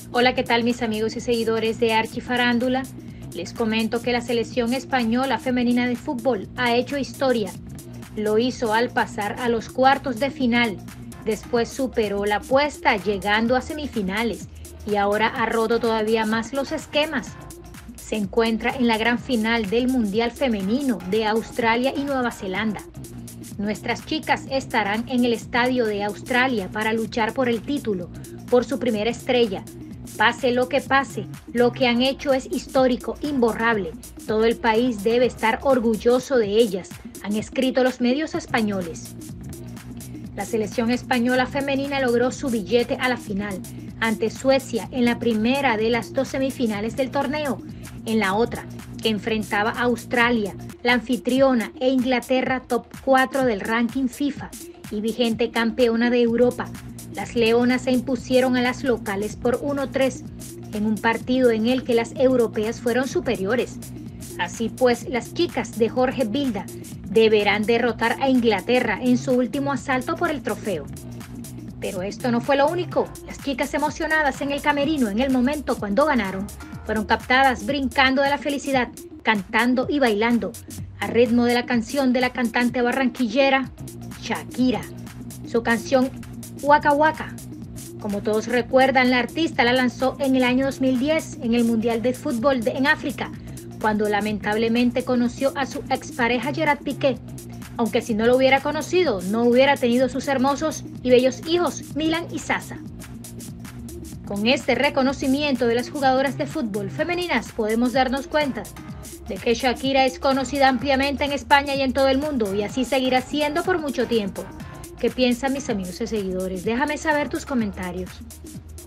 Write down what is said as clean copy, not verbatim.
Hola, ¿qué tal mis amigos y seguidores de Archifarándula? Les comento que la selección española femenina de fútbol ha hecho historia. Lo hizo al pasar a los cuartos de final. Después superó la apuesta llegando a semifinales y ahora ha roto todavía más los esquemas. Se encuentra en la gran final del Mundial Femenino de Australia y Nueva Zelanda. Nuestras chicas estarán en el estadio de Australia para luchar por el título, por su primera estrella. Pase, lo que han hecho es histórico, imborrable. Todo el país debe estar orgulloso de ellas, han escrito los medios españoles. La selección española femenina logró su billete a la final ante Suecia en la primera de las dos semifinales del torneo. En la otra, que enfrentaba a Australia, la anfitriona, e Inglaterra, top 4 del ranking FIFA y vigente campeona de Europa. Las leonas se impusieron a las locales por 1-3 en un partido en el que las europeas fueron superiores. Así pues, las chicas de Jorge Vilda deberán derrotar a Inglaterra en su último asalto por el trofeo. Pero esto no fue lo único. Las chicas emocionadas en el camerino en el momento cuando ganaron fueron captadas brincando de la felicidad, cantando y bailando al ritmo de la canción de la cantante barranquillera Shakira. Su canción Waka Waka. Como todos recuerdan, la artista la lanzó en el año 2010 en el Mundial de Fútbol en África, cuando lamentablemente conoció a su expareja Gerard Piqué. Aunque si no lo hubiera conocido, no hubiera tenido sus hermosos y bellos hijos, Milan y Sasa. Con este reconocimiento de las jugadoras de fútbol femeninas podemos darnos cuenta de que Shakira es conocida ampliamente en España y en todo el mundo, y así seguirá siendo por mucho tiempo. ¿Qué piensan mis amigos y seguidores? Déjame saber tus comentarios.